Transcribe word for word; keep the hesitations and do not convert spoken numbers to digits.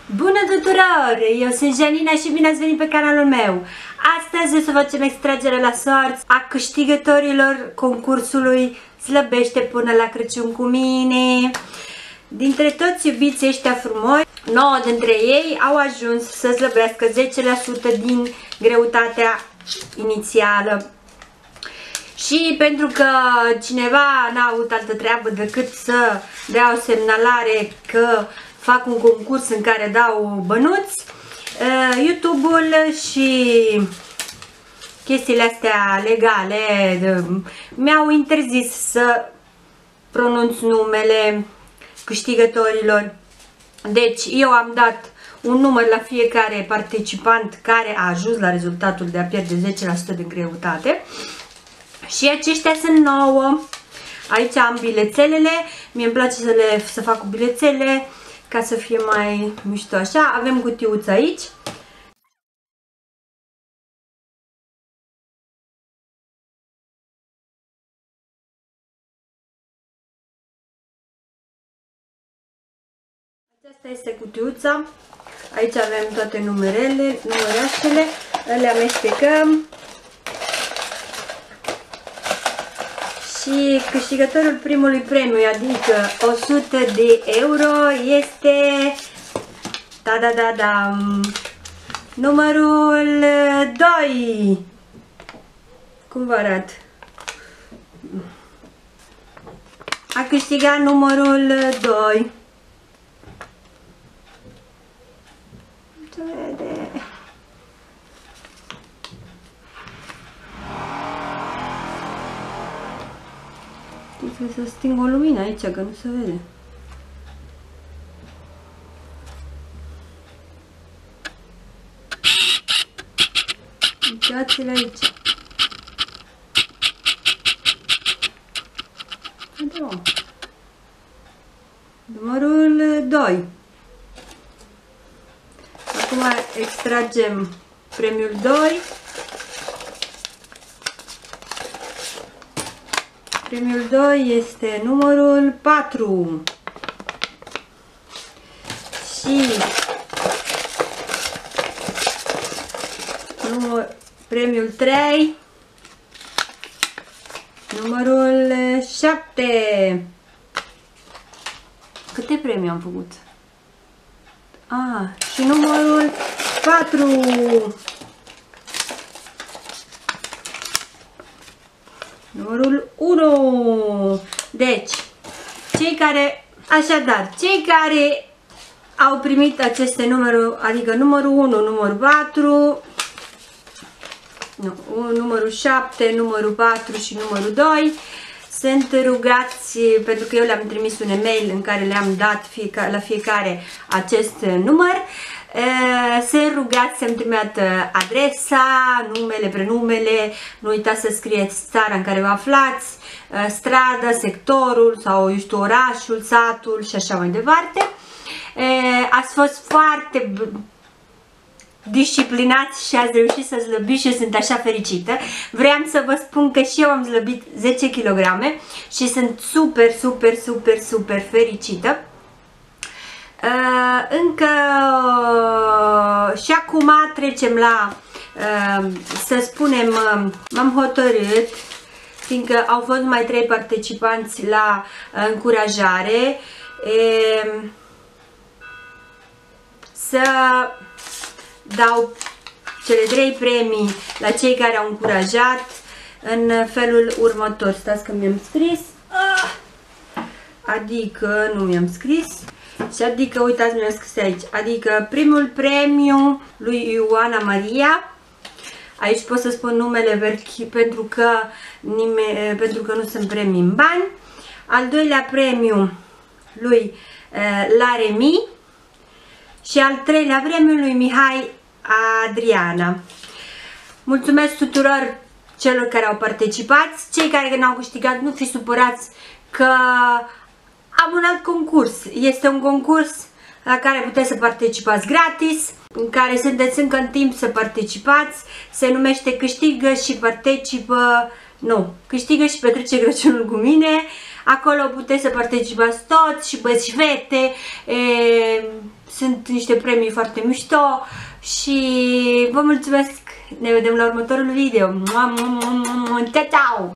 Bună tuturor! Eu sunt Janina și bine ați venit pe canalul meu! Astăzi o să facem extragere la sorți a câștigătorilor concursului Slăbește până la Crăciun cu mine. Dintre toți iubiții ăștia frumoși, nouă dintre ei au ajuns să slăbească zece la sută din greutatea inițială. Și pentru că cineva n-a avut altă treabă decât să dea o semnalare că fac un concurs în care dau bănuți, YouTube-ul și chestiile astea legale mi-au interzis să pronunț numele câștigătorilor. Deci eu am dat un număr la fiecare participant care a ajuns la rezultatul de a pierde zece la sută din greutate. Și aceștia sunt nouă. Aici am bilețelele. Mie îmi place să le să fac cu bilețele ca să fie mai mișto așa. Avem cutiuța aici. Aceasta este cutiuța. Aici avem toate numerele, numerașele. Le amestecăm. Și câștigătorul primului premiu, adică o sută de euro, este da da da da numărul doi. Cum vă arăt? A câștigat numărul doi. Se vede. Trebuie să sting o lumină aici, că nu se vede. Uitați-le aici. Da. Numărul doi. Acum extragem premiul doi. Premiul doi este numărul patru. Și număr, premiul trei, numărul șapte. Câte premii am făcut? Ah, și numărul patru. Numărul unu. Deci, cei care, așadar, cei care au primit aceste numere, adică numărul unu, numărul patru, nu, numărul șapte, numărul patru și numărul doi, sunt rugați, pentru că eu le-am trimis un e-mail în care le-am dat fiecare, la fiecare acest număr, sunt rugați să-mi trimită adresa, numele, prenumele, nu uitați să scrieți țara în care vă aflați, strada, sectorul sau, eu știu, orașul, satul și așa mai departe. Ați fost foarte disciplinați și ați reușit să slăbiți și sunt așa fericită. Vreau să vă spun că și eu am slăbit zece kilograme și sunt super, super, super, super fericită. Uh, încă uh, și acum trecem la, uh, să spunem, uh, m-am hotărât, fiindcă au fost mai trei participanți la uh, încurajare, uh, să dau cele trei premii la cei care au încurajat în felul următor. Stați că mi-am scris, uh, adică nu mi-am scris. Și adică, uitați, mi-am scris aici, adică primul premiu lui Ioana Maria, aici pot să spun numele vechi pentru că, nime, pentru că nu sunt premii în bani. Al doilea premiu lui uh, Laremi și al treilea premiu lui Mihai Adriana. Mulțumesc tuturor celor care au participat, cei care n-au câștigat, nu fiți supărați că am un alt concurs. Este un concurs la care puteți să participați gratis, în care sunteți încă în timp să participați. Se numește Câștigă și participă, nu, Câștigă și petrece Crăciunul cu mine. Acolo puteți să participați toți, și băieți și fete, e, sunt niște premii foarte mișto și vă mulțumesc, ne vedem la următorul video. Ciao, ciao!